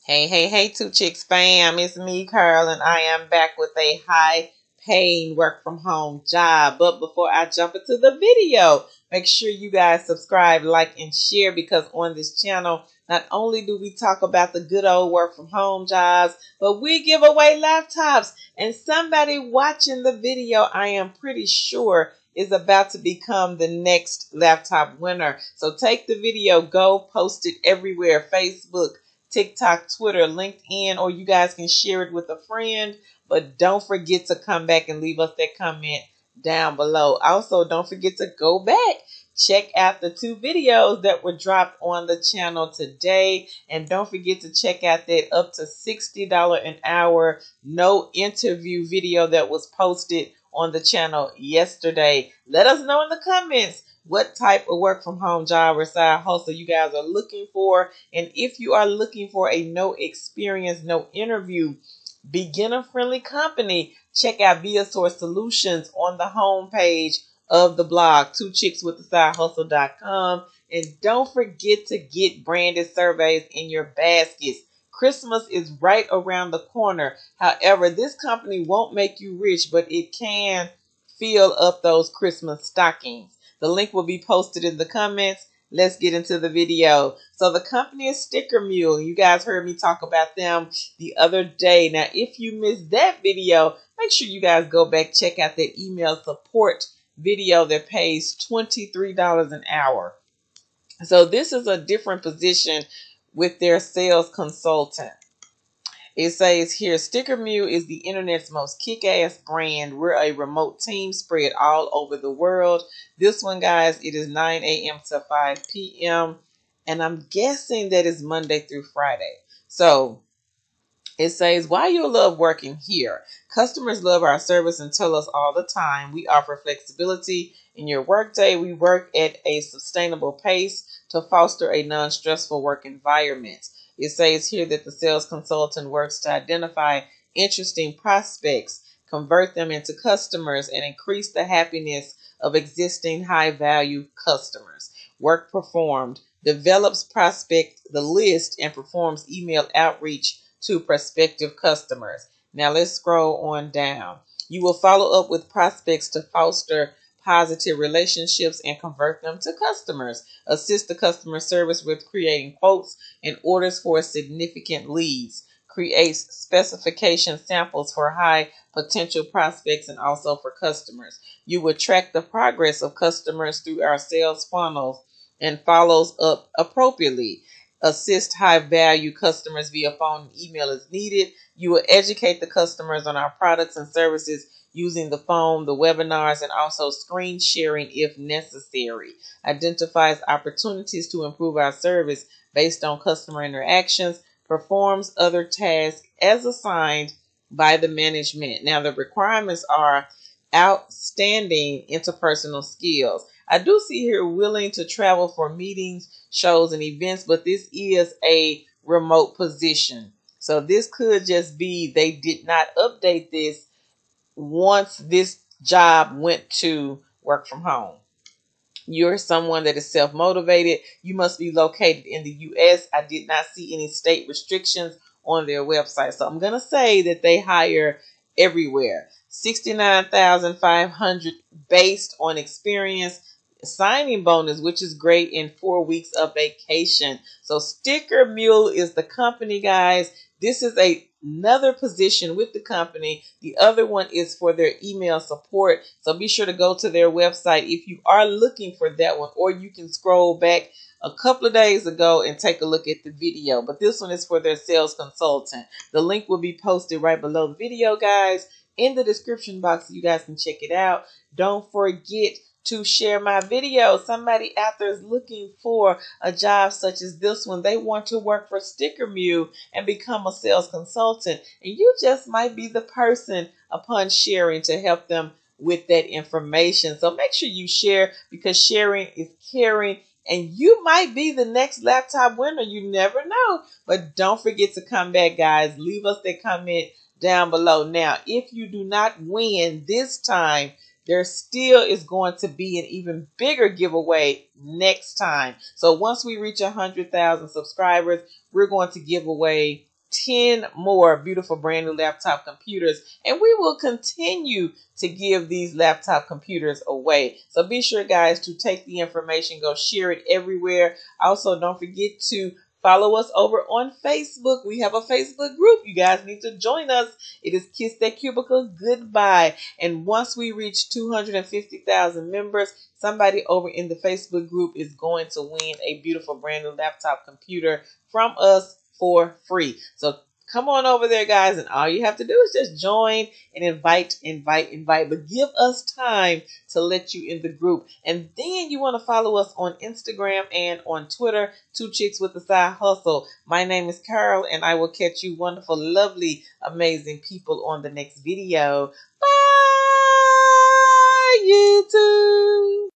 Hey, Two Chicks fam. It's me, Carl, and I am back with a high paying work from home job. But before I jump into the video, make sure you guys subscribe, like, and share because on this channel, not only do we talk about the good old work from home jobs, but we give away laptops. And somebody watching the video, I am pretty sure, is about to become the next laptop winner. So take the video, go post it everywhere, Facebook, TikTok, Twitter, LinkedIn, or you guys can share it with a friend. But don't forget to come back and leave us that comment down below. Also, don't forget to go back. Check out the 2 videos that were dropped on the channel today. And don't forget to check out that up to $60 an hour no interview video that was posted on the channel yesterday. Let us know in the comments what type of work from home job or side hustle you guys are looking for. And if you are looking for a no experience, no interview, beginner friendly company, check out ViaSource Solutions on the homepage of the blog, twochickswiththesidehustle.com. And don't forget to get branded surveys in your baskets. Christmas is right around the corner. However, this company won't make you rich, but it can fill up those Christmas stockings. The link will be posted in the comments. Let's get into the video. So the company is Sticker Mule. You guys heard me talk about them the other day. Now, if you missed that video, make sure you guys go back, check out that email support video that pays $23 an hour. So this is a different position with their sales consultant. It says here, Sticker Mule is the internet's most kick-ass brand. We're a remote team spread all over the world. This one, guys, it is 9 a.m. to 5 p.m. And I'm guessing that is Monday through Friday. So it says, why you love working here? Customers love our service and tell us all the time. We offer flexibility in your workday. We work at a sustainable pace to foster a non-stressful work environment. It says here that the sales consultant works to identify interesting prospects, convert them into customers, and increase the happiness of existing high-value customers. Work performed. Develops prospect the list and performs email outreach to prospective customers. Now let's scroll on down. You will follow up with prospects to foster positive relationships and convert them to customers. Assist the customer service with creating quotes and orders for significant leads. Creates specification samples for high potential prospects and also for customers. You will track the progress of customers through our sales funnels and follows up appropriately. Assist high value customers via phone and email as needed. You will educate the customers on our products and services using the phone, the webinars, and also screen sharing if necessary. Identifies opportunities to improve our service based on customer interactions. Performs other tasks as assigned by the management. Now, the requirements are outstanding interpersonal skills. I do see here willing to travel for meetings, shows, and events, but this is a remote position. So this could just be they did not update this once this job went to work from home. You're someone that is self-motivated. You must be located in the U.S. I did not see any state restrictions on their website. So I'm going to say that they hire everywhere. $69,500 based on experience. Signing bonus, which is great, in 4 weeks of vacation. So Sticker Mule is the company, guys. This is another position with the company. The other one is for their email support. So be sure to go to their website if you are looking for that one, or you can scroll back a couple of days ago and take a look at the video. But this one is for their sales consultant. The link will be posted right below the video, guys, in the description box so you guys can check it out. Don't forget to share my video. Somebody out there is looking for a job such as this one. They want to work for Sticker Mule and become a sales consultant. And you just might be the person upon sharing to help them with that information. So make sure you share because sharing is caring. And you might be the next laptop winner. You never know. But don't forget to come back, guys. Leave us that comment down below. Now, if you do not win this time, there still is going to be an even bigger giveaway next time. So once we reach 100,000 subscribers, we're going to give away 10 more beautiful brand new laptop computers, and we will continue to give these laptop computers away. So be sure, guys, to take the information, go share it everywhere. Also, don't forget to follow us over on Facebook. We have a Facebook group. You guys need to join us. It is Kiss That Cubicle Goodbye. And once we reach 250,000 members, somebody over in the Facebook group is going to win a beautiful brand new laptop computer from us for free. So come on over there, guys, and all you have to do is just join and invite. But give us time to let you in the group. And then you want to follow us on Instagram and on Twitter, Two Chicks with a Side Hustle. My name is Carol, and I will catch you wonderful, lovely, amazing people on the next video. Bye, YouTube.